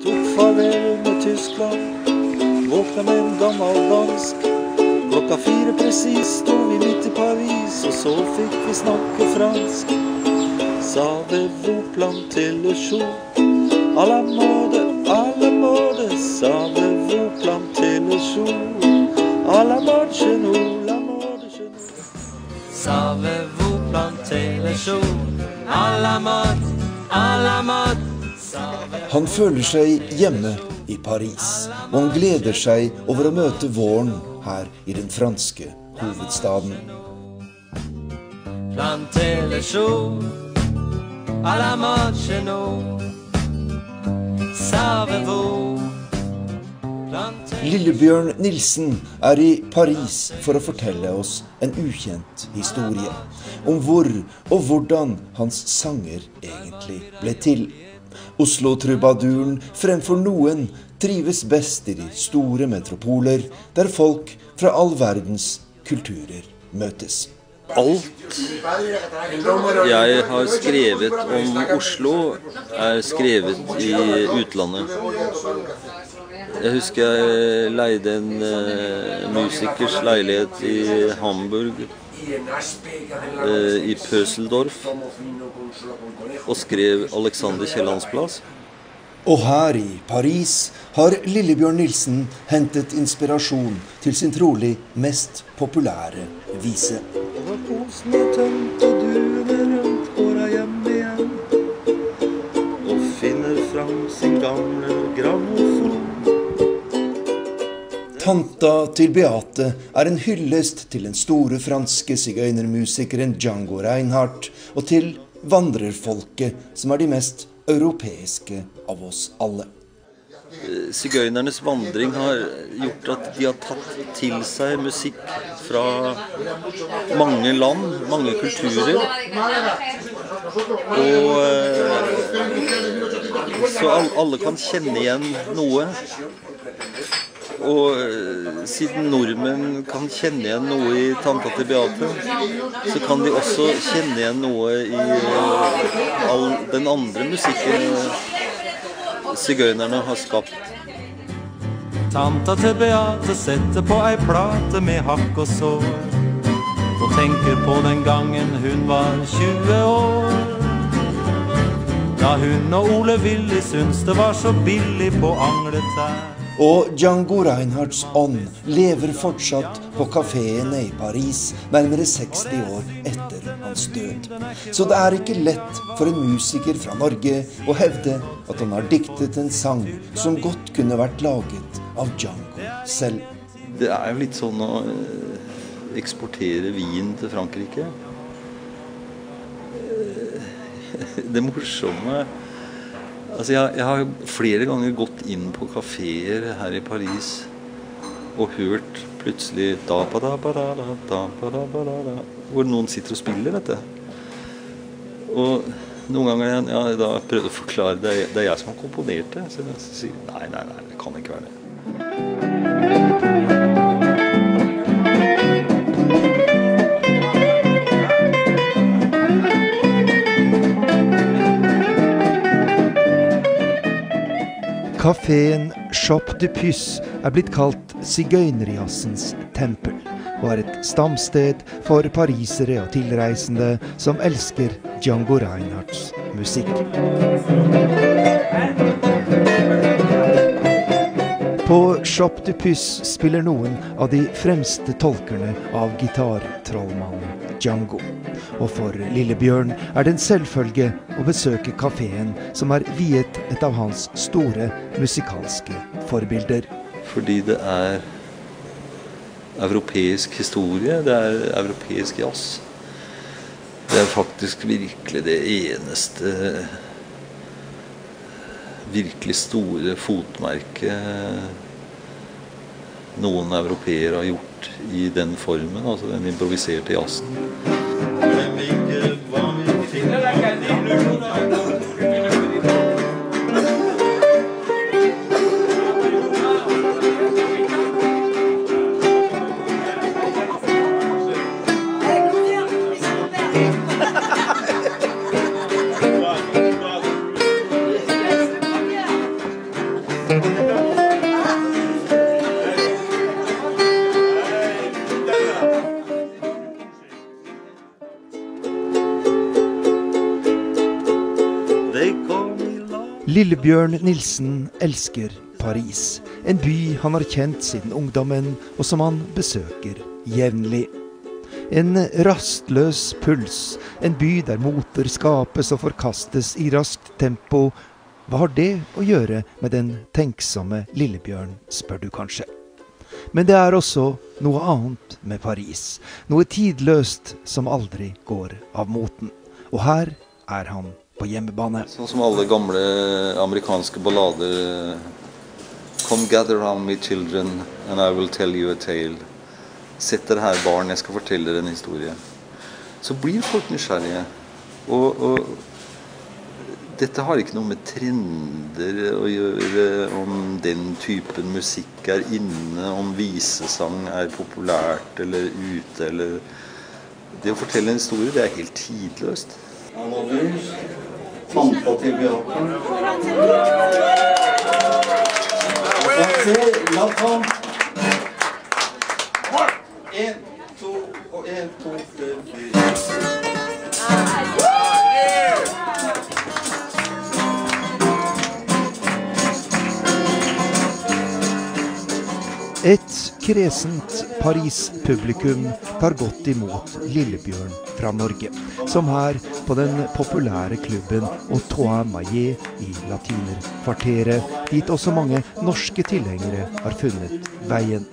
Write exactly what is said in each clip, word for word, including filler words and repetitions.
tok farvel med Tyskland, våkna med en gammel dansk. Klokka fire precis stod vi midt i Paris, og så fikk vi snakke fransk. Savez-vous planter le chou? À la mode, à la mode, savez-vous planter le chou? À la mode chez nous, la mode chez nous. Savez-vous planter le chou? À la mode, à la mode. Han føler seg hjemme i Paris, og han gleder seg over å møte våren her i den franske hovedstaden. Planter le chou, à la mode chez nous. Savez-vous planter... Lillebjørn Nilsen er i Paris for å fortelle oss en ukjent historie om hvor og hvordan hans sanger egentlig ble til. Oslo-trubaduren fremfor noen trives best i de store metropoler, der folk fra all verdens kulturer møtes. Alt jeg har skrevet om Oslo er skrevet i utlandet. Jeg husker jeg leide en uh, musikers leilighet i Hamburg, uh, i Pöseldorf, og skrev Alexander Kiellands plass. Og her i Paris har Lillebjørn Nilsen hentet inspirasjon til sin trolig mest populære vise. Og finner fram sin gamle grammofon. Tanta til Beate er en hyllest til den store franske sigøynermusikeren Django Reinhardt, og til vandrerfolket som er de mest europeiske av oss alle. Sigøynernes vandring har gjort at de har tatt til seg musikk fra mange land, mange kulturer. Og så alle kan kjenne igjen noe. Og siden nordmenn kan kjenne igjen noe i Tanta til Beate, så kan de også kjenne igjen noe i all den andre musikken sigøynerne har skapt. Tanta til Beate setter på ei plate med hakk og sår, og tenker på den gangen hun var tjue år. Da hun og Ole Willy syns det var så billig på Angletær. Og Django Reinhardts ånd lever fortsatt på kaféene i Paris, nærmere seksti år etter hans død. Så det er ikke lett for en musiker fra Norge å hevde at han har diktet en sang som godt kunne vært laget av Django selv. Det er jo litt sånn å eksportere vin til Frankrike. Det morsomme... Altså jeg, jeg har flere ganger gått inn på kaféer her i Paris og hørt plutselig da pa da pa da da da pa da pa da da, hvor noen sitter og spiller dette. Og noen ganger ja, da prøvde å forklare det, det er jeg som har komponert det. Så jeg sier nei, nei, nei, det kan ikke være det. Kaféen Shop du Puce er blitt kalt sigøynerjazzens tempel, og er et stamsted for parisere og tilreisende som elsker Django Reinhardts musikk. På Shop du Puce spiller noen av de fremste tolkerne av gitartrollmannen Django. Og for Lillebjørn er det en selvfølge å besøke kaféen som er viet et av hans store musikalske forbilder. Fordi det er europeisk historie, det er europeisk jazz. Det er faktisk virkelig det eneste virkelig store fotmerket noen europeere har gjort i den formen, altså den improviserte jazzen. Lillebjørn Nilsen elsker Paris, en by han har kjent siden ungdommen og som han besøker jevnlig. En rastløs puls, en by der moter skapes og forkastes i raskt tempo. Hva har det å gjøre med den tenksomme Lillebjørn, spør du kanskje. Men det er også noe annet med Paris, noe tidløst som aldri går av moten. Og her er han på hjemmebane. Sånn som alle gamle amerikanske ballader. Come gather around me children, and I will tell you a tale. Sett dere her barn, jeg skal fortelle dere en historie. Så blir folk nysgjerrige. Og, og dette har ikke noe med trender å gjøre, om den typen musikk er inne, om visesang er populært eller ute, eller... Det å fortelle en historie, det er helt tidløst. Tanta til Beate. La fram. En, to, og en, to, tre, fire. Et kresent Paris-publikum tar godt imot Lillebjørn fra Norge, som her på den populære klubben Trois Maillet i latinerkvarteret, dit også mange norske tilhengere har funnet veien.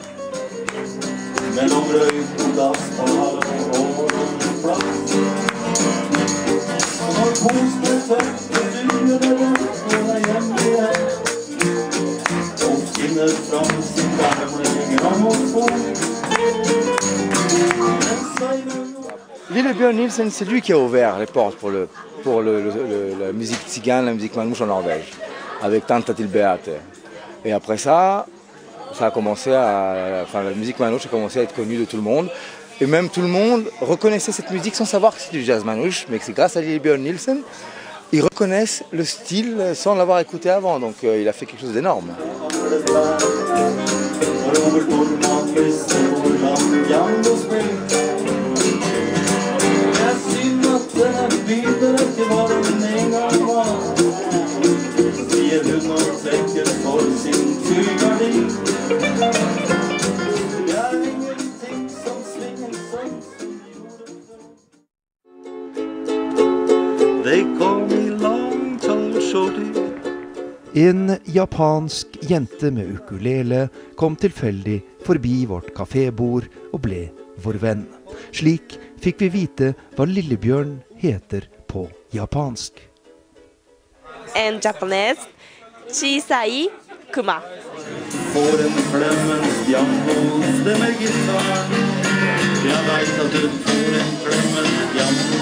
Lillebjørn Nilsen, c'est lui qui a ouvert les portes pour, le, pour le, le, le, la musique tzigane, la musique manouche en Norvège, avec Tanta til Beate. Et après ça, ça a commencé à, enfin, la musique manouche a commencé à être connue de tout le monde. Et même tout le monde reconnaissait cette musique sans savoir que c'est du jazz manouche, mais que c'est grâce à Lillebjørn Nilsen. Ils reconnaissent le style sans l'avoir écouté avant, donc euh, il a fait quelque chose d'énorme. En japansk jente med ukulele kom tilfeldig forbi vårt kafébord og ble vår venn. Slik fikk vi vite hva Lillebjørn heter på japansk. En japanese, Chisai Kuma. For en flemmens jammo, stemmer gitar. Jeg vet at du får en flemmens jammo.